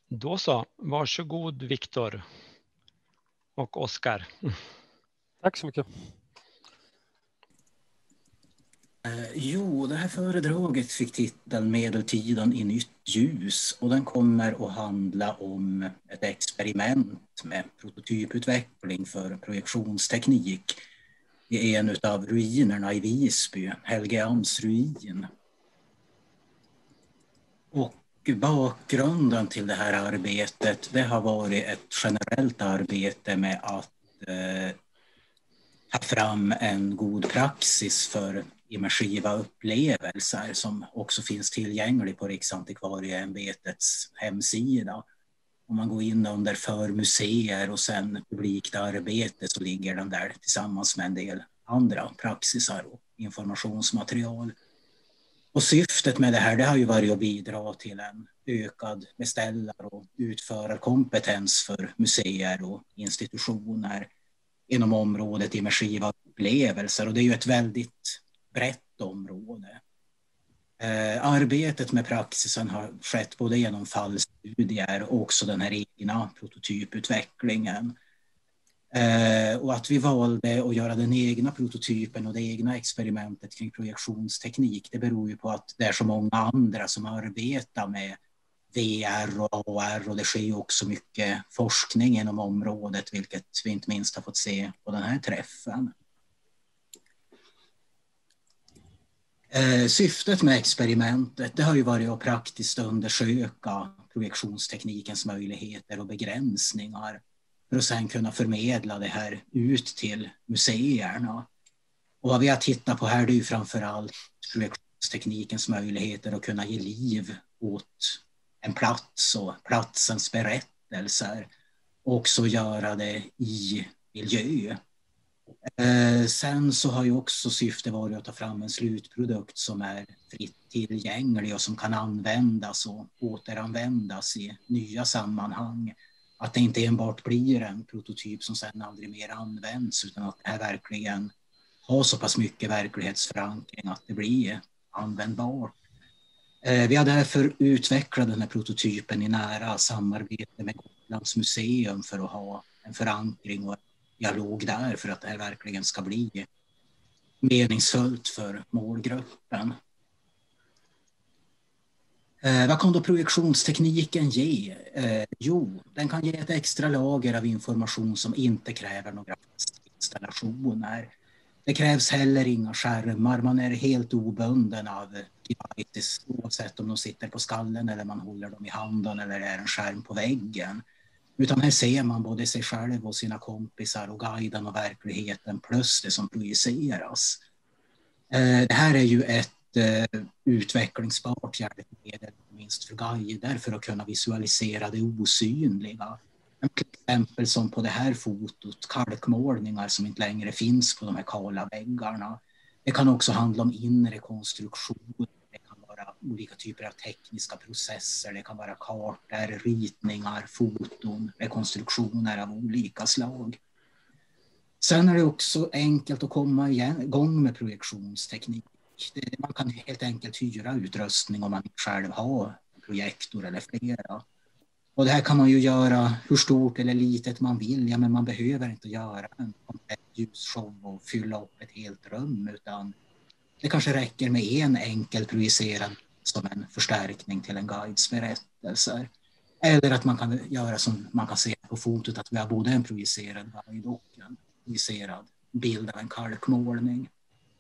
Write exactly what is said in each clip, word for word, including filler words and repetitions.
Då så, varsågod Viktor och Oskar. Tack så mycket. Eh, jo, det här föredraget fick titeln Medeltiden i nytt ljus och den kommer att handla om ett experiment med prototyputveckling för projektionsteknik i en av ruinerna i Visby, Helgeandsruin. Och bakgrunden till det här arbetet, det har varit ett generellt arbete med att eh, ta fram en god praxis för immersiva upplevelser som också finns tillgänglig på Riksantikvarieämbetets hemsida. Om man går in under för museer och sen publikt arbete så ligger den där tillsammans med en del andra praxisar och informationsmaterial. Och syftet med det här det har ju varit att bidra till en ökad beställar- och utförarkompetens för museer och institutioner inom området immersiva upplevelser, och det är ju ett väldigt brett område. Eh, arbetet med praxisen har skett både genom fallstudier och också den här egna prototyputvecklingen. Eh, och att vi valde att göra den egna prototypen och det egna experimentet kring projektionsteknik, det beror ju på att det är så många andra som arbetar med V R och A R, och det sker ju också mycket forskning inom området, vilket vi inte minst har fått se på den här träffen. Eh, syftet med experimentet det har ju varit att praktiskt undersöka projektionsteknikens möjligheter och begränsningar för att sedan kunna förmedla det här ut till museerna. Och vad vi har tittat på här det är ju framförallt projektionsteknikens möjligheter att kunna ge liv åt en plats och platsens berättelser och också göra det i miljö. Eh, sen så har ju också syftet varit att ta fram en slutprodukt som är fritt tillgänglig och som kan användas och återanvändas i nya sammanhang. Att det inte enbart blir en prototyp som sedan aldrig mer används, utan att det här verkligen har så pass mycket verklighetsförankring att det blir användbart. Vi har därför utvecklat den här prototypen i nära samarbete med Gotlands museum för att ha en förankring och en dialog där för att det här verkligen ska bli meningsfullt för målgruppen. Eh, vad kan då projektionstekniken ge? Eh, jo, den kan ge ett extra lager av information som inte kräver några fasta installationer. Det krävs heller inga skärmar, man är helt obunden av devices oavsett om de sitter på skallen eller man håller dem i handen eller är en skärm på väggen. Utan här ser man både sig själv och sina kompisar och guiden och verkligheten plus det som projiceras. Eh, det här är ju ett eh, utvecklingsbart hjälpmedel, minst för guider, för att kunna visualisera det osynliga. Till exempel som på det här fotot, kalkmålningar som inte längre finns på de här kala väggarna. Det kan också handla om inre konstruktion, det kan vara olika typer av tekniska processer, det kan vara kartor, ritningar, foton, rekonstruktioner av olika slag. Sen är det också enkelt att komma igång med projektionsteknik. Man kan helt enkelt hyra utrustning om man själv har en projektor eller flera. Och det här kan man ju göra hur stort eller litet man vill, ja, men man behöver inte göra en komplett ljusshow och fylla upp ett helt rum, utan det kanske räcker med en enkel projicerad som en förstärkning till en guides berättelser. Eller att man kan göra som man kan se på fotot, att vi har både en projicerad guide och en projicerad bild av en kalkmålning.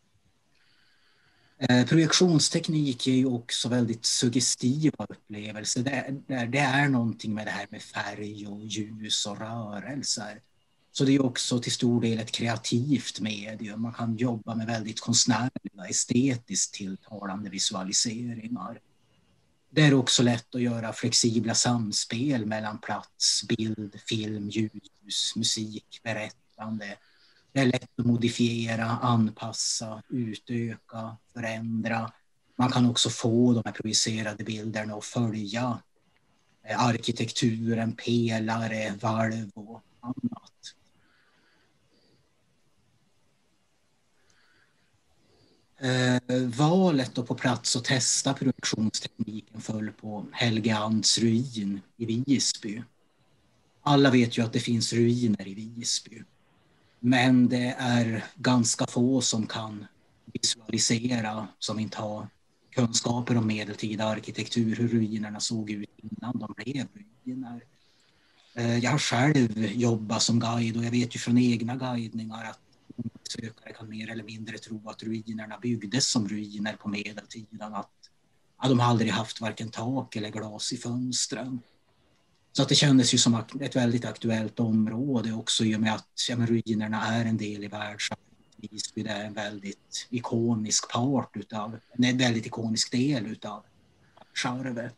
Eh, projektionsteknik är ju också väldigt suggestiva upplevelser. Det, det, det är någonting med det här med färg och ljus och rörelser. Så det är också till stor del ett kreativt medium. Man kan jobba med väldigt konstnärliga, estetiskt tilltalande visualiseringar. Det är också lätt att göra flexibla samspel mellan plats, bild, film, ljus, musik, berättande. Det är lätt att modifiera, anpassa, utöka, förändra. Man kan också få de här projicerade bilderna att följa arkitekturen, pelare, valv och annat. Eh, valet då på plats att testa projektionstekniken föll på Helgeands ruin i Visby. Alla vet ju att det finns ruiner i Visby. Men det är ganska få som kan visualisera, som inte har kunskaper om medeltida arkitektur, hur ruinerna såg ut innan de blev ruiner. Jag har själv jobbat som guide och jag vet ju från egna guidningar att besökare kan mer eller mindre tro att ruinerna byggdes som ruiner på medeltiden. Att, att de aldrig haft varken tak eller glas i fönstren. Så att det kändes ju som ett väldigt aktuellt område också i och med att ja, men ruinerna är en del i världsarvet. Visby är en väldigt ikonisk part utav, en väldigt ikonisk del utav världsarvet.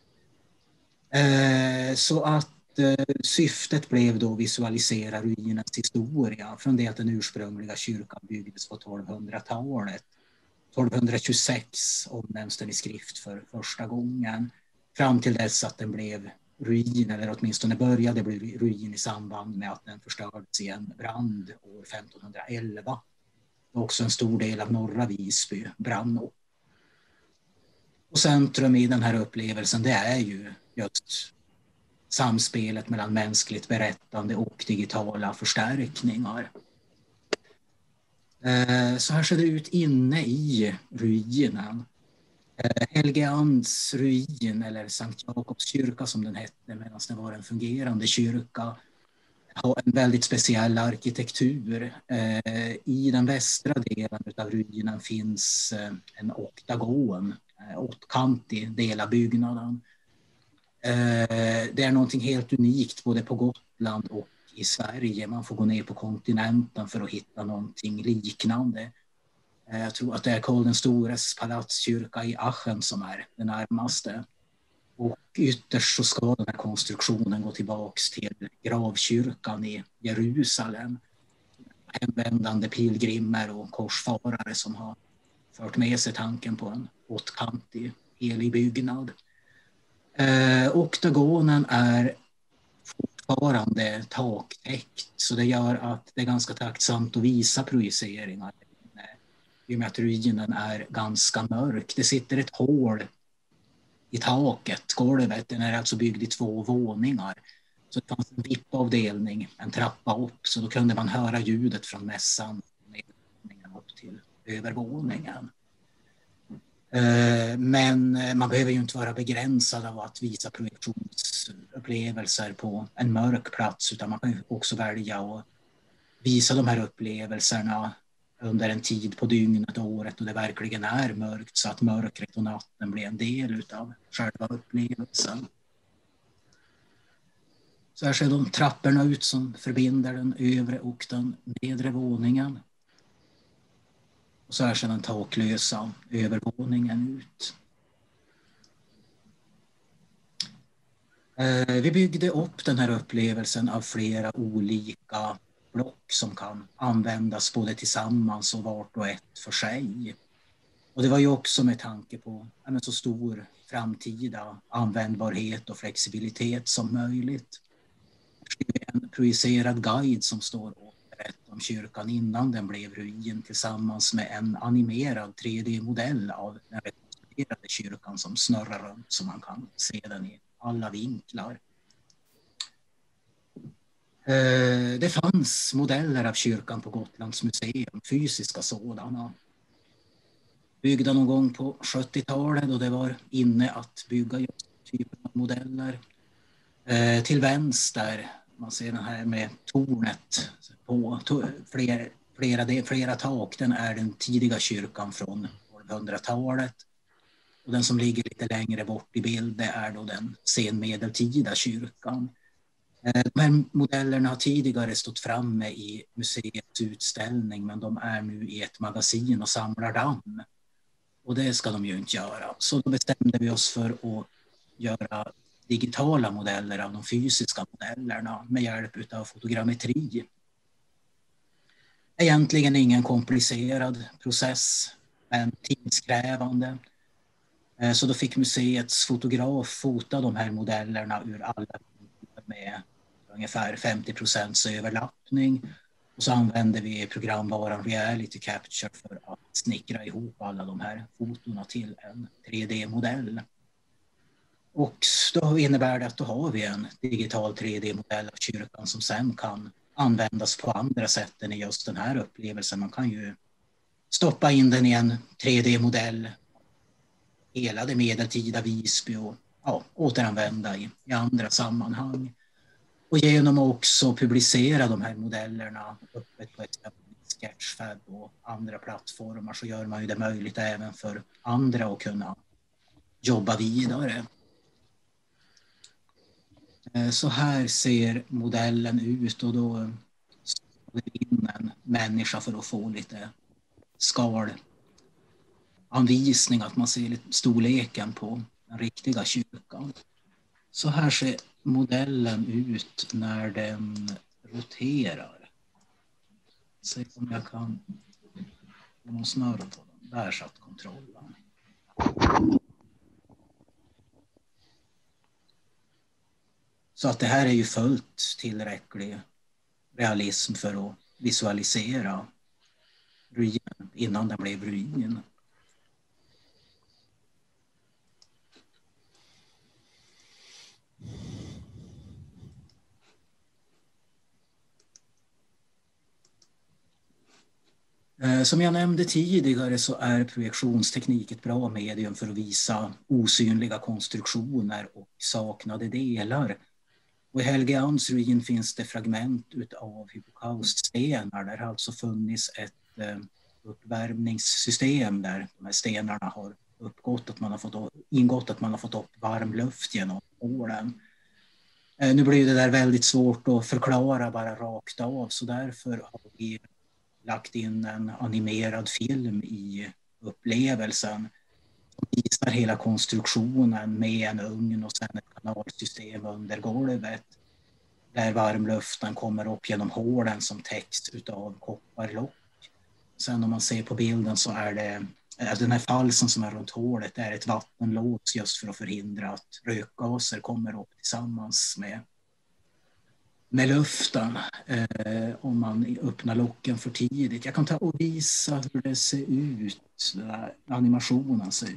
Eh, så att eh, syftet blev då att visualisera ruinens historia från det att den ursprungliga kyrkan byggdes på tolvhundratalet. tolvhundratjugosex omnämns den i skrift för första gången fram till dess att den blev ruin, eller åtminstone började bli ruin i samband med att den förstördes i en brand år femtonhundraelva. Också en stor del av norra Visby brann upp. Och centrum i den här upplevelsen det är ju just samspelet mellan mänskligt berättande och digitala förstärkningar. Så här ser det ut inne i ruinen. Helgeands ruin, eller Sankt Jakobs kyrka som den hette medan det var en fungerande kyrka, har en väldigt speciell arkitektur. I den västra delen av ruinen finns en oktagon, åttkantig del av byggnaden. Det är någonting helt unikt både på Gotland och i Sverige. Man får gå ner på kontinenten för att hitta någonting liknande. Jag tror att det är Karl den stores palatskyrka i Aachen som är den närmaste. Och ytterst så ska den här konstruktionen gå tillbaks till gravkyrkan i Jerusalem. Hemvändande pilgrimer och korsfarare som har fört med sig tanken på en åttkantig helig byggnad. Eh, oktagonen är fortfarande taktäckt så det gör att det är ganska tacksamt att visa projiceringar. I och med att ruinen är ganska mörk. Det sitter ett hål i taket, golvet. Den är alltså byggd i två våningar. Så det fanns en vippavdelning, en trappa upp. Så då kunde man höra ljudet från mässan upp till övervåningen. Men man behöver ju inte vara begränsad av att visa projektionsupplevelser på en mörk plats. Utan man kan också välja att visa de här upplevelserna under en tid på dygnet och året och det verkligen är mörkt så att mörkret och natten blir en del av själva upplevelsen. Så här ser de trapporna ut som förbinder den övre och den nedre våningen. Och så här ser den taklösa övervåningen ut. Vi byggde upp den här upplevelsen av flera olika block som kan användas både tillsammans och vart och ett för sig. Och det var ju också med tanke på en så stor framtida användbarhet och flexibilitet som möjligt. Det är en projicerad guide som står och berättar om kyrkan innan den blev ruin tillsammans med en animerad tre D-modell av den rekonstruerade kyrkan som snurrar runt så man kan se den i alla vinklar. Det fanns modeller av kyrkan på Gotlands museum, fysiska sådana. Byggda någon gång på sjuttiotalet och det var inne att bygga just typen av modeller. Till vänster, man ser den här med tornet på flera, flera, flera tak, den är den tidiga kyrkan från tolvhundratalet. Och den som ligger lite längre bort i bild det är då den senmedeltida kyrkan. De här modellerna har tidigare stått framme i museets utställning men de är nu i ett magasin och samlar damm. Och det ska de ju inte göra. Så då bestämde vi oss för att göra digitala modeller av de fysiska modellerna med hjälp av fotogrammetri. Egentligen ingen komplicerad process men tidskrävande. Så då fick museets fotograf fota de här modellerna ur alla med ungefär femtio procent överlappning och så använder vi programvaran Reality Capture för att snickra ihop alla de här fotona till en tre D-modell. Och då innebär det att då har vi en digital tre D-modell av kyrkan som sen kan användas på andra sätt än i just den här upplevelsen. Man kan ju stoppa in den i en tre D-modell, hela det medeltida Visby och ja, återanvända i, i andra sammanhang. Och genom att också publicera de här modellerna öppet på exempelvis Sketchfab och andra plattformar så gör man ju det möjligt även för andra att kunna jobba vidare. Så här ser modellen ut och då står vi in en människa för att få lite skalanvisning, att man ser lite storleken på den riktiga kyrkan. Så här ser modellen ut när den roterar. Se om jag kan få någon snurr på den. Där satt kontrollen. Så att det här är ju fullt tillräcklig realism för att visualisera ruinen innan den blev ruin. Som jag nämnde tidigare så är projektionsteknik ett bra medium för att visa osynliga konstruktioner och saknade delar. Och i Helgeands ruin finns det fragment av hypokauststenar där det alltså funnits ett uppvärmningssystem där de här stenarna har uppgått, att man har fått, ingått att man har fått upp varm luft genom hålen. Nu blir det där väldigt svårt att förklara bara rakt av, så därför har vi lagt in en animerad film i upplevelsen som visar hela konstruktionen med en ugn och sen ett kanalsystem under golvet där varmluften kommer upp genom hålen som täcks utav kopparlock. Sen om man ser på bilden så är det den här falsen som är runt hålet är ett vattenlås just för att förhindra att rökgaser kommer upp tillsammans med med luften eh, om man öppnar locken för tidigt. Jag kan ta och visa hur det ser ut, där animationen ser ut.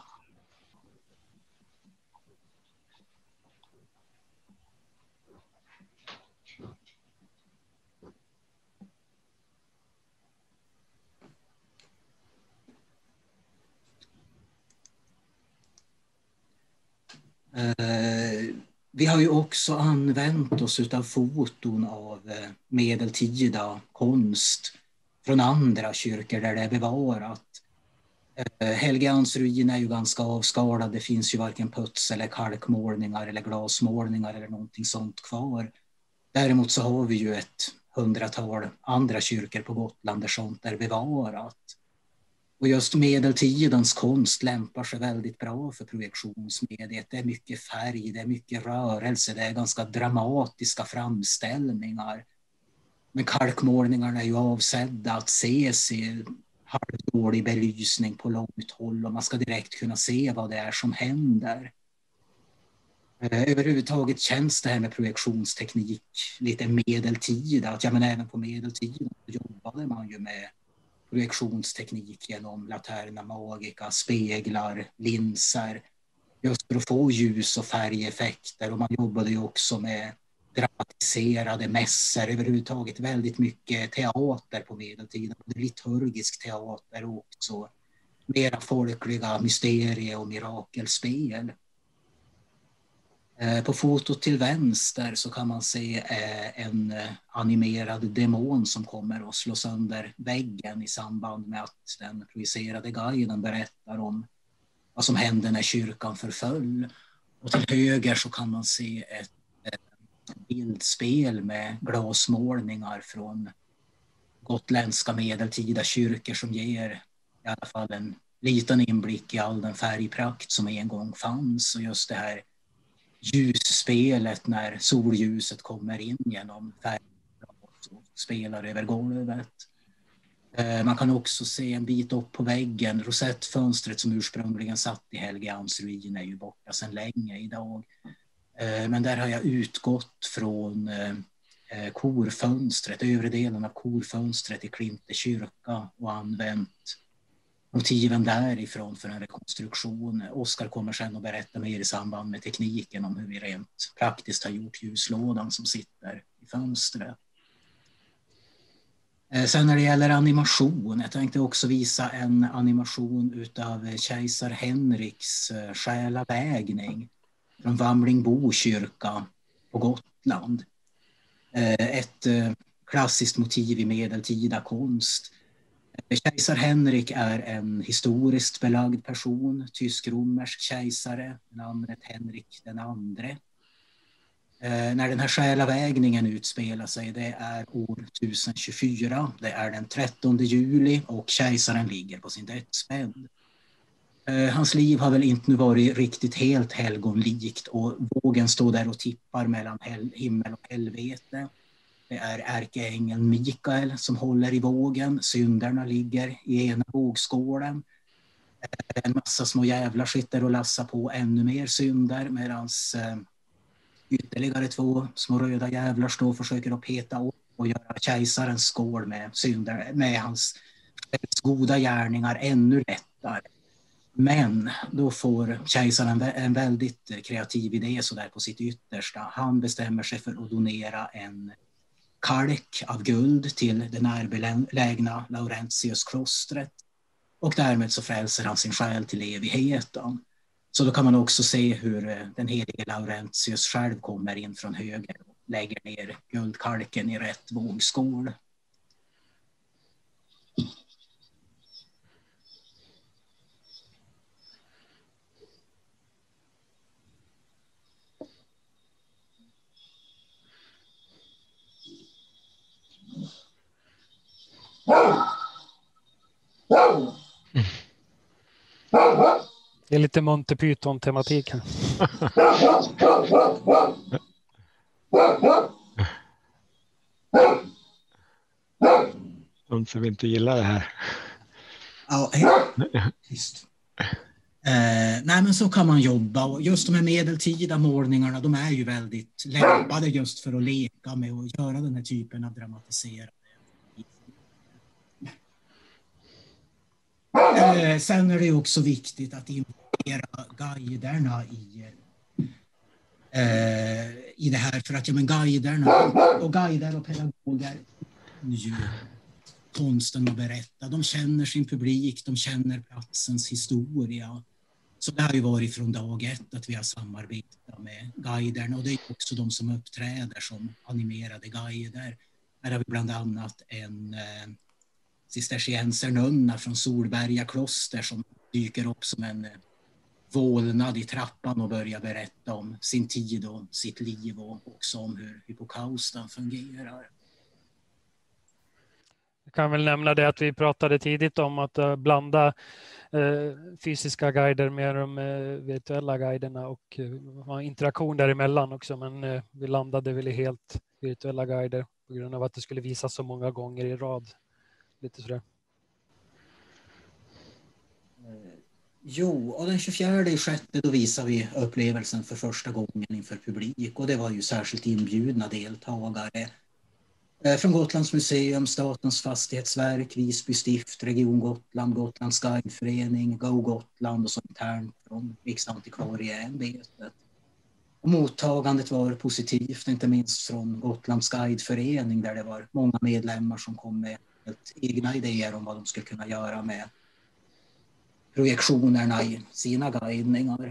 Eh, Vi har ju också använt oss av foton av medeltida konst från andra kyrkor där det är bevarat. Helgeands ruin är ju ganska avskalad. Det finns ju varken puts eller kalkmålningar eller glasmålningar eller någonting sånt kvar. Däremot så har vi ju ett hundratal andra kyrkor på Gotland där sånt är bevarat. Och just medeltidens konst lämpar sig väldigt bra för projektionsmediet. Det är mycket färg, det är mycket rörelse, det är ganska dramatiska framställningar. Men kalkmålningarna är ju avsedda att ses i halvdålig belysning på långt håll och man ska direkt kunna se vad det är som händer. Överhuvudtaget känns det här med projektionsteknik lite medeltida. Att, ja, men även på medeltiden jobbade man ju med projektionsteknik genom laterna magica, speglar, linser, just för att få ljus- och färgeffekter. Och man jobbade ju också med dramatiserade mässor, överhuvudtaget väldigt mycket teater på medeltiden, liturgisk teater och också mera folkliga mysterie- och mirakelspel. På fotot till vänster så kan man se en animerad demon som kommer att slå sönder väggen i samband med att den projicerade guiden berättar om vad som hände när kyrkan förföll. Och till höger så kan man se ett bildspel med glasmålningar från gotländska medeltida kyrkor som ger i alla fall en liten inblick i all den färgprakt som en gång fanns. Och just det här ljusspelet när solljuset kommer in genom färgerna och spelar över golvet. Man kan också se en bit upp på väggen. Rosettfönstret som ursprungligen satt i Helgeands ruin är ju borta sedan länge idag. Men där har jag utgått från korfönstret, övre delen av korfönstret i Klinte kyrka och använt motiven därifrån för en rekonstruktion. Oskar kommer sen att berätta mer i samband med tekniken om hur vi rent praktiskt har gjort ljuslådan som sitter i fönstret. Sen när det gäller animation, jag tänkte också visa en animation utav kejsar Henriks själavägning från Vamlingbo kyrka på Gotland. Ett klassiskt motiv i medeltida konst. Kejsar Henrik är en historiskt belagd person, tysk-romersk kejsare, namnet Henrik den andre. Eh, när den här själavägningen utspelar sig, det är år tusen tjugofyra, det är den trettonde juli och kejsaren ligger på sin dödsbädd. Eh, hans liv har väl inte nu varit riktigt helt helgonlikt och vågen står där och tippar mellan hel- himmel och helvete. Det är ärkeängeln Mikael som håller i vågen, syndarna ligger i ena vågskålen. Eh, en massa små jävlar sitter och lassar på ännu mer synder medans eh, ytterligare två små röda jävlar står och försöker att peta upp och göra kejsarens skål med synder, med hans goda gärningar ännu lättare. Men då får kejsaren en väldigt kreativ idé så där på sitt yttersta. Han bestämmer sig för att donera en kalk av guld till det närbelägna Laurentius-klostret och därmed så frälser han sin själ till evigheten. Så då kan man också se hur den helige Laurentius själv kommer in från höger och lägger ner guldkalken i rätt vågskål. Det är lite Monty Python-tematik här. De som inte gillar det här. Ja, just. Eh, nej men så kan man jobba och just de här medeltida målningarna, de är ju väldigt lämpade just för att leka med och göra den här typen av dramatiserande. Eh, sen är det också viktigt att involvera guiderna i, eh, i det här för att ja, men guiderna och guider och pedagoger ju konsten att berätta. De känner sin publik, de känner platsens historia. Så det har ju varit från dag ett att vi har samarbetat med guiderna och det är också de som uppträder som animerade guider. Här har vi bland annat en eh, cisterciensernunna från Solberga kloster som dyker upp som en eh, vålnad i trappan och börjar berätta om sin tid och sitt liv och också om hur hypokaustan fungerar. Jag kan väl nämna det att vi pratade tidigt om att uh, blanda uh, fysiska guider med de uh, virtuella guiderna och uh, ha interaktion däremellan också, men uh, vi landade väl i helt virtuella guider på grund av att det skulle visas så många gånger i rad. Lite sådär. Jo, och den tjugofjärde i sjätte då visar vi upplevelsen för första gången inför publik och det var ju särskilt inbjudna deltagare från Gotlands museum, Statens fastighetsverk, Visby stift, Region Gotland, Gotlands guideförening, Go Gotland och så internt från Riksantikvarieämbetet. Mottagandet var positivt, inte minst från Gotlands guideförening där det var många medlemmar som kom med helt egna idéer om vad de skulle kunna göra med projektionerna i sina guidningar.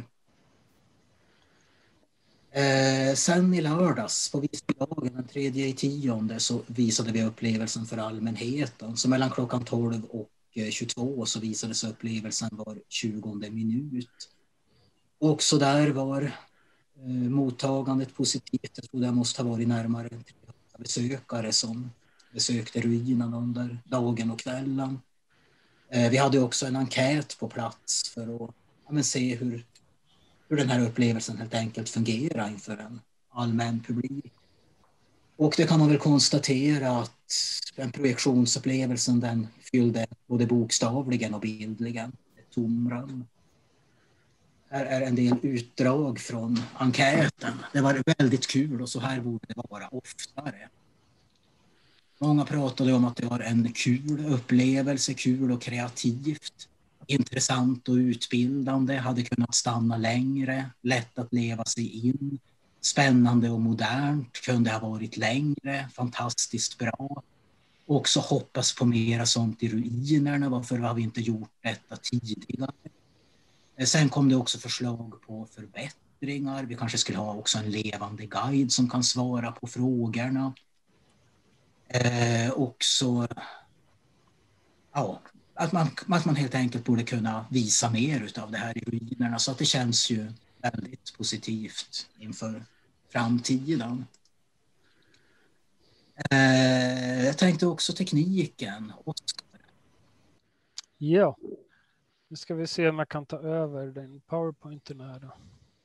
Eh, sen i lördags på Visbydagen den tredje i tionde så visade vi upplevelsen för allmänheten. Så mellan klockan tolv och tjugotvå så visades upplevelsen var tjugonde minut. Och så där var eh, mottagandet positivt. Jag tror det måste ha varit närmare trehundra besökare som besökte ruinen under dagen och kvällen. Eh, vi hade också en enkät på plats för att ja, men se hur hur den här upplevelsen helt enkelt fungerar inför en allmän publik. Och det kan man väl konstatera att den projektionsupplevelsen den fyllde både bokstavligen och bildligen ett tomrum. Här är en del utdrag från enkäten. Det var väldigt kul och så här borde det vara oftare. Många pratade om att det var en kul upplevelse, kul och kreativt. intressant och utbildande, hade kunnat stanna längre, lätt att leva sig in, spännande och modernt, kunde ha varit längre, fantastiskt bra. Också hoppas på mera sånt i ruinerna, varför har vi inte gjort detta tidigare? Sen kom det också förslag på förbättringar, vi kanske skulle ha också en levande guide som kan svara på frågorna. Eh, också ja, att man, att man helt enkelt borde kunna visa mer av det här i ruinerna, så att det känns ju väldigt positivt inför framtiden. Eh, jag tänkte också tekniken. Oskar. Ja, nu ska vi se om jag kan ta över den PowerPointen här då.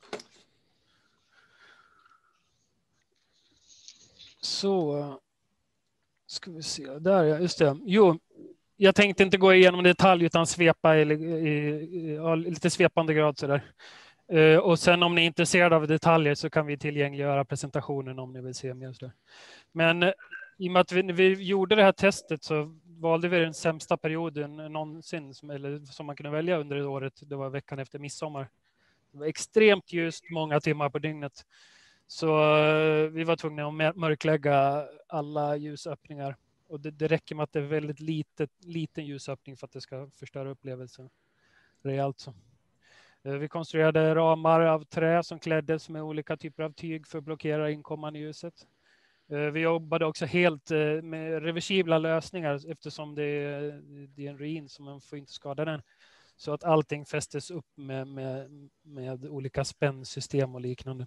Så ska vi se, där ja, just det. Jo, jag tänkte inte gå igenom detalj utan svepa i, i, i, i lite svepande grad så där. Uh, och sen om ni är intresserade av detaljer så kan vi tillgängliggöra presentationen om ni vill se mer. Så där. Men uh, i och med att vi, när vi gjorde det här testet så valde vi den sämsta perioden någonsin som, eller, som man kunde välja under det året. Det var veckan efter midsommar. Det var extremt ljust, många timmar på dygnet. Så uh, vi var tvungna att mörklägga alla ljusöppningar. Och det, det räcker med att det är väldigt litet, liten ljusöppning för att det ska förstöra upplevelsen rejält. Så. Vi konstruerade ramar av trä som kläddes med olika typer av tyg för att blockera inkommande ljuset. Vi jobbade också helt med reversibla lösningar eftersom det är, det är en ruin som man får inte skada den. Så att allting fästes upp med, med, med olika spänsystem och liknande.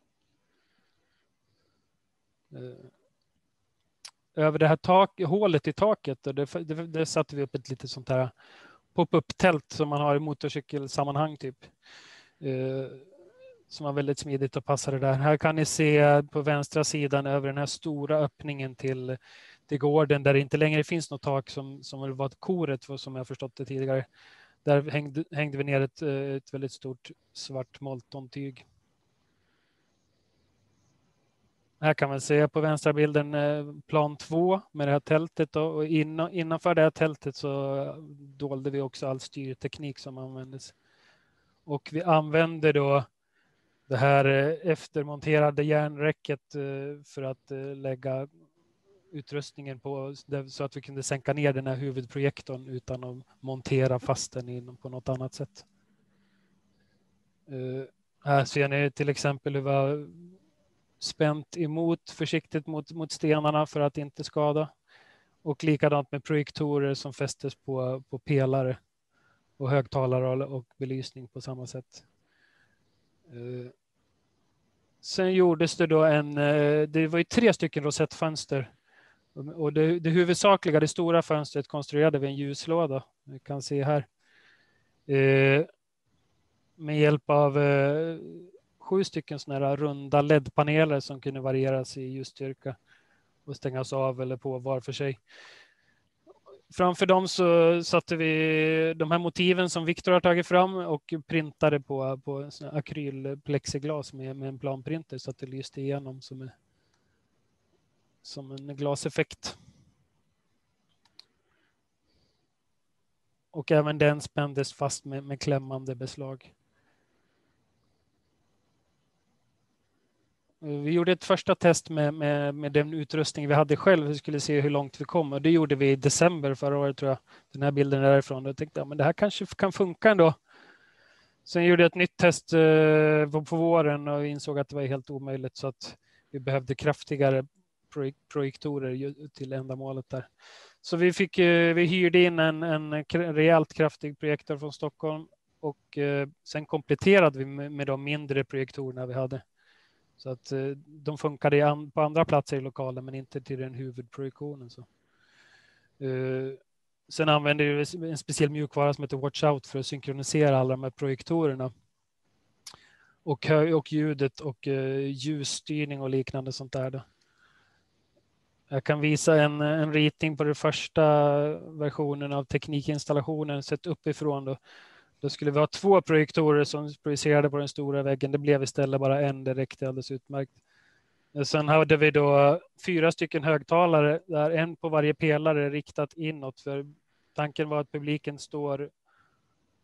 Över det här tak, hålet i taket, det, det, det satte vi upp ett litet sånt här pop-up-tält som man har i motorcykelsammanhang typ. Eh, som var väldigt smidigt och passade där. Här kan ni se på vänstra sidan över den här stora öppningen till, till gården där det inte längre finns något tak som, som var ett koret som jag förstått det tidigare. Där hängde, hängde vi ner ett, ett väldigt stort svart moltontyg. Här kan man se på vänstra bilden plan två med det här tältet. Och innan, innanför det här tältet så dolde vi också all styrteknik som användes. Och vi använde då det här eftermonterade järnräcket för att lägga utrustningen på så att vi kunde sänka ner den här huvudprojektorn utan att montera fast den på något annat sätt. Här ser ni till exempel hur vi var spänt emot försiktigt mot, mot stenarna för att inte skada. Och likadant med projektorer som fästes på, på pelare och högtalare och belysning på samma sätt. Uh, sen gjordes det då en, uh, det var ju tre stycken rosettfönster. Och det, det huvudsakliga, det stora fönstret konstruerade vi en ljuslåda. Vi kan se här. Uh, med hjälp av uh, sju stycken sådana här runda L E D-paneler som kunde varieras i ljusstyrka och stängas av eller på var för sig. Framför dem så satte vi de här motiven som Victor har tagit fram och printade på, på akrylplexiglas med, med en planprinter så att det lyste igenom som, är, som en glaseffekt. Och även den spändes fast med, med klämmande beslag. Vi gjorde ett första test med, med, med den utrustning vi hade själv. Vi skulle se hur långt vi kom. Och det gjorde vi i december förra året tror jag. Den här bilden är därifrån. Jag tänkte att ja, det här kanske kan funka ändå. Sen gjorde jag ett nytt test eh, på, på våren och insåg att det var helt omöjligt. Så att vi behövde kraftigare projek- projektorer till ändamålet där. Så vi, fick, eh, vi hyrde in en, en rejält kraftig projektor från Stockholm. Och eh, sen kompletterade vi med, med de mindre projektorerna vi hade. Så att eh, de funkade an, på andra platser i lokalen men inte till den huvudprojektionen. Så. Uh, sen använde vi en speciell mjukvara som heter Watch Out för att synkronisera alla de här projektorerna. Och, och ljudet och uh, ljusstyrning och liknande sånt där. Då. Jag kan visa en, en ritning på den första versionen av teknikinstallationen sett uppifrån då. Då skulle vi ha två projektorer som projicerade på den stora väggen. Det blev istället bara en, det räckte alldeles utmärkt. Sen hade vi då fyra stycken högtalare, där en på varje pelare riktat inåt. För tanken var att publiken står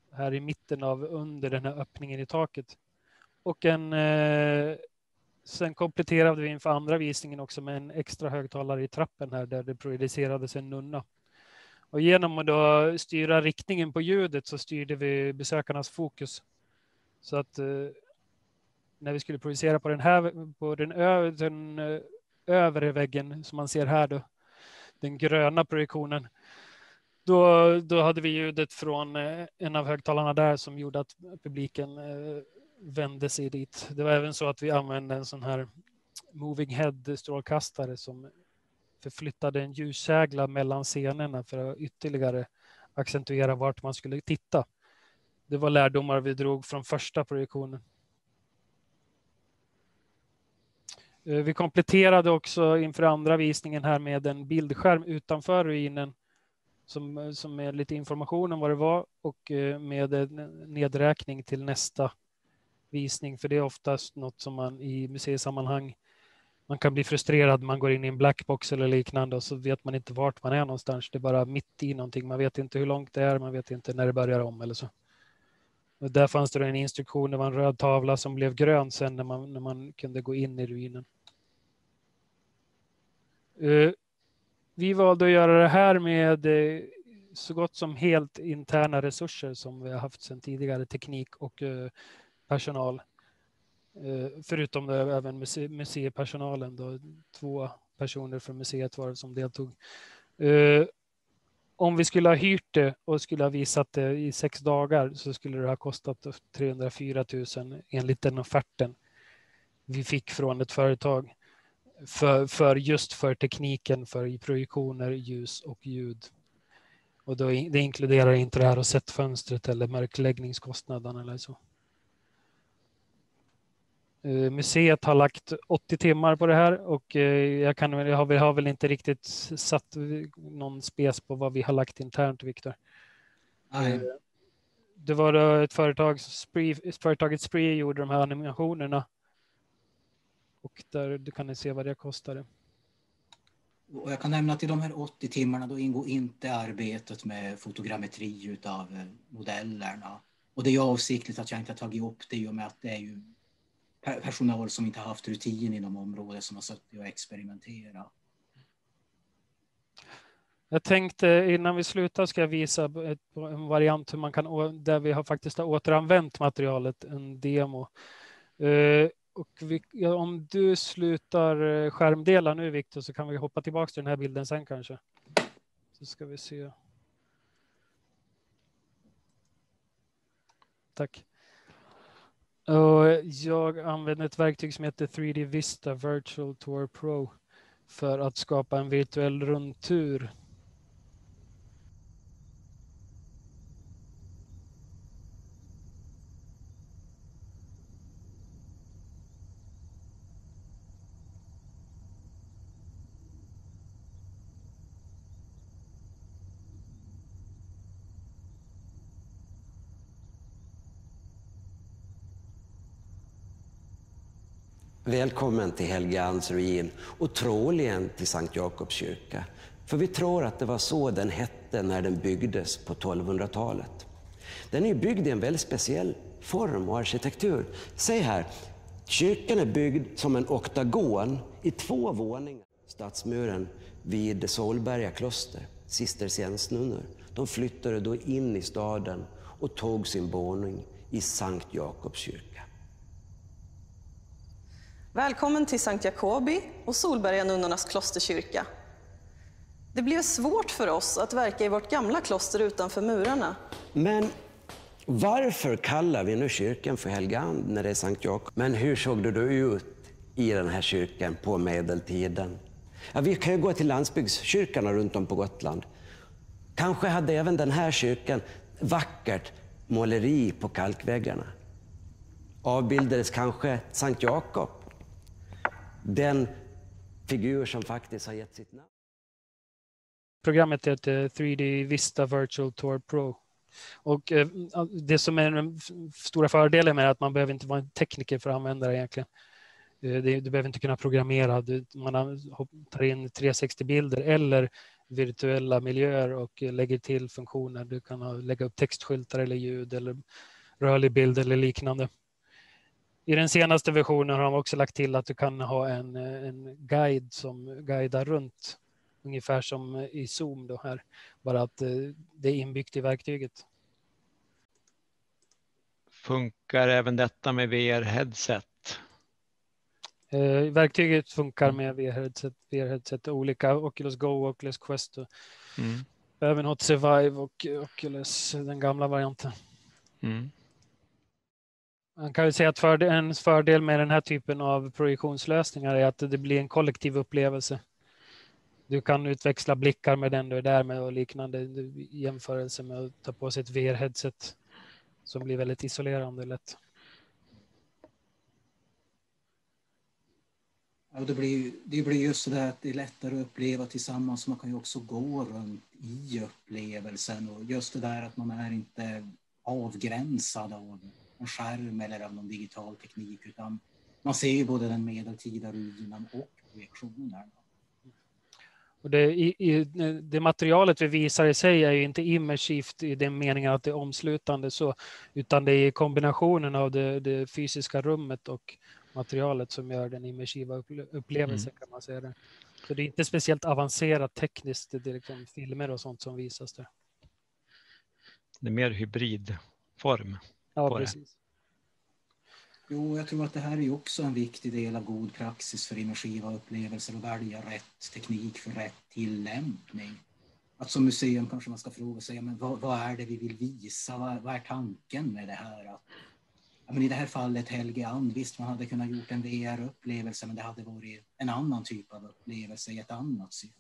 här i mitten av under den här öppningen i taket. Och en, eh, sen kompletterade vi inför andra visningen också med en extra högtalare i trappen här där det projicerades en nunna. Och genom att då styra riktningen på ljudet så styrde vi besökarnas fokus. Så att eh, när vi skulle projicera på den här, på den, ö, den ö, övre väggen som man ser här då, den gröna projektionen, då, då hade vi ljudet från eh, en av högtalarna där som gjorde att publiken eh, vände sig dit. Det var även så att vi använde en sån här moving head strålkastare som förflyttade en ljuskägla mellan scenerna för att ytterligare accentuera vart man skulle titta. Det var lärdomar vi drog från första projektionen. Vi kompletterade också inför andra visningen här med en bildskärm utanför ruinen som, som är lite information om vad det var och med en nedräkning till nästa visning. För det är oftast något som man i museisammanhang, man kan bli frustrerad, man går in i en blackbox eller liknande och så vet man inte vart man är någonstans. Det är bara mitt i någonting, man vet inte hur långt det är, man vet inte när det börjar om eller så. Och där fanns det en instruktion, det var en röd tavla som blev grön sen när man, när man kunde gå in i ruinen. Uh, vi valde att göra det här med uh, så gott som helt interna resurser som vi har haft sedan tidigare, teknik och uh, personal. Uh, förutom det, även muse- museipersonalen, då, två personer från museet var det som deltog. Uh, Om vi skulle ha hyrt det och skulle ha visat det i sex dagar så skulle det ha kostat trehundrafyra tusen enligt den offerten vi fick från ett företag. För, för just för tekniken, för projektioner, ljus och ljud. Och då, det inkluderar inte det här och sett fönstret eller mörkläggningskostnaden eller så. Uh, museet har lagt åttio timmar på det här och uh, jag, kan, jag, har, jag har väl inte riktigt satt någon spes på vad vi har lagt internt, Viktor. Uh, det var uh, ett företag, Spree, företaget Spree gjorde de här animationerna. Och där du kan ni se vad det kostade. Och jag kan nämna att i de här åttio timmarna då ingår inte arbetet med fotogrammetri utav modellerna. Och det är ju avsiktligt att jag inte har tagit upp det i och med att det är ju personal som inte har haft rutin inom området som har suttit och experimenterat. Jag tänkte innan vi slutar ska jag visa ett, en variant hur man kan, där vi har faktiskt har återanvänt materialet, en demo. Uh, och vi, ja, om du slutar skärmdela nu, Viktor, så kan vi hoppa tillbaka till den här bilden sen kanske. Så ska vi se. Tack. Och jag använder ett verktyg som heter tre D Vista Virtual Tour Pro för att skapa en virtuell rundtur. Välkommen till Helgeands ruin och troligen till Sankt Jakobs kyrka. För vi tror att det var så den hette när den byggdes på tolvhundratalet. Den är byggd i en väldigt speciell form och arkitektur. Säg här, kyrkan är byggd som en oktagon i två våningar. Stadsmuren vid Solberga kloster, cisterciensnunnor, de flyttade då in i staden och tog sin boning i Sankt Jakobs kyrka. Välkommen till Sankt Jakobi och Solberga-nunnornas klosterkyrka. Det blev svårt för oss att verka i vårt gamla kloster utanför murarna. Men varför kallar vi nu kyrkan för Helgeand när det är Sankt Jakob? Men hur såg det då ut i den här kyrkan på medeltiden? Ja, vi kan ju gå till landsbygdskyrkorna runt om på Gotland. Kanske hade även den här kyrkan vackert måleri på kalkväggarna. Avbildades kanske Sankt Jakob, den figur som faktiskt har gett sitt namn. Programmet heter tre D Vista Virtual Tour Pro. Och eh, det som är den stora fördelen med är att man behöver inte vara en tekniker för att använda det egentligen. Eh, det, du behöver inte kunna programmera, du, man tar in trehundrasextio bilder eller virtuella miljöer och lägger till funktioner. Du kan ha, lägga upp textskyltar eller ljud eller rörlig bild eller liknande. I den senaste versionen har de också lagt till att du kan ha en, en guide som guidar runt. Ungefär som i Zoom då här. Bara att det är inbyggt i verktyget. Funkar även detta med V R-headset? Eh, verktyget funkar med V R-headset. V R-headset är olika. Oculus Go, Oculus Quest. Och Mm. även H T C Vive och Oculus, den gamla varianten. Mm. Man kan ju säga att fördel, en fördel med den här typen av projektionslösningar är att det blir en kollektiv upplevelse. Du kan utväxla blickar med den du är där med och liknande i jämförelse med att ta på sig ett V R-headset som blir väldigt isolerande lätt. Ja, det blir, det blir just så där att det är lättare att uppleva tillsammans. Man kan ju också gå runt i upplevelsen och just det där att man är inte avgränsad av en skärm eller av någon digital teknik, utan man ser ju både den medeltida ruinen och projektionen. Och det, i, i, det materialet vi visar i sig är ju inte immersivt i den meningen att det är omslutande så, utan det är kombinationen av det, det fysiska rummet och materialet som gör den immersiva upplevelsen mm. kan man säga det. Så det är inte speciellt avancerat tekniskt, det är liksom filmer och sånt som visas där. Det är mer hybridform. Ja, precis. Jo, jag tror att det här är ju också en viktig del av god praxis för immersiva upplevelser och välja rätt teknik för rätt tillämpning. Att som museum kanske man ska fråga sig, men vad, vad är det vi vill visa? Vad, vad är tanken med det här? Att, ja, men i det här fallet Helgeand, visst man hade kunnat gjort en V R-upplevelse, men det hade varit en annan typ av upplevelse i ett annat syfte.